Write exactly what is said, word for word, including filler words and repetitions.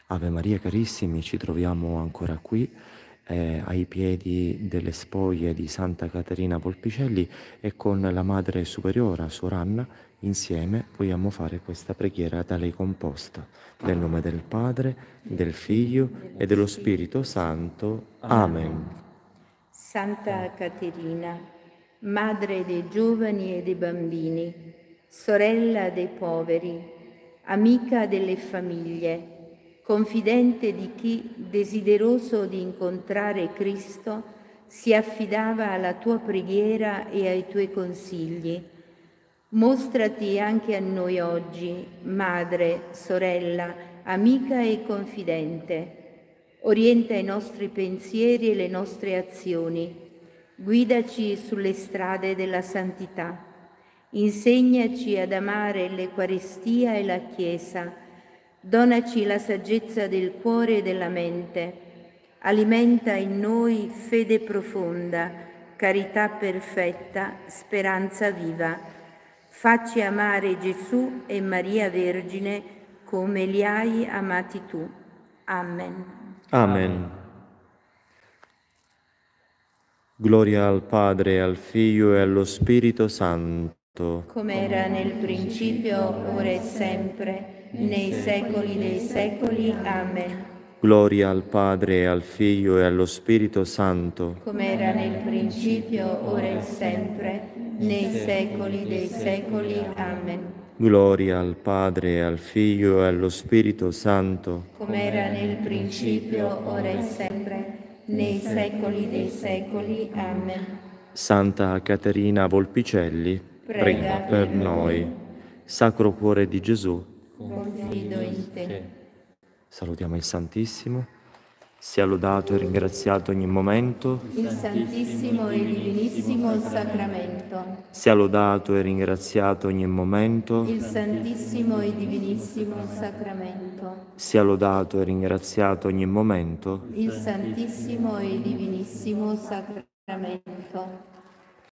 Ave Maria carissimi, ci troviamo ancora qui eh, ai piedi delle spoglie di Santa Caterina Volpicelli e con la Madre Superiora, Suor Anna, insieme vogliamo fare questa preghiera da lei composta. Nel nome del Padre, del Figlio e dello Spirito Santo. Amen. Santa Caterina, Madre dei giovani e dei bambini, sorella dei poveri, amica delle famiglie, confidente di chi, desideroso di incontrare Cristo, si affidava alla tua preghiera e ai tuoi consigli. Mostrati anche a noi oggi, madre, sorella, amica e confidente. Orienta i nostri pensieri e le nostre azioni. Guidaci sulle strade della santità. Insegnaci ad amare l'Eucaristia e la Chiesa. Donaci la saggezza del cuore e della mente. Alimenta in noi fede profonda, carità perfetta, speranza viva. Facci amare Gesù e Maria Vergine come li hai amati tu. Amen. Amen. Gloria al Padre, al Figlio e allo Spirito Santo. Come era nel principio, ora e sempre, nei secoli dei secoli. Amen. Gloria al Padre, al Figlio e allo Spirito Santo. Come era nel principio, ora e sempre, nei secoli dei secoli. Amen. Gloria al Padre, al Figlio e allo Spirito Santo. Come era nel principio, ora e sempre, nei secoli dei secoli. Amen. Santa Caterina Volpicelli, prega per noi. Sacro Cuore di Gesù, Confido in te. salutiamo il Santissimo. Sia lodato e ringraziato ogni momento. Il Santissimo e Divinissimo Sacramento. Sia lodato e ringraziato ogni momento. Il Santissimo e Divinissimo Sacramento. Sia lodato e ringraziato ogni momento. Il Santissimo e Divinissimo Sacramento.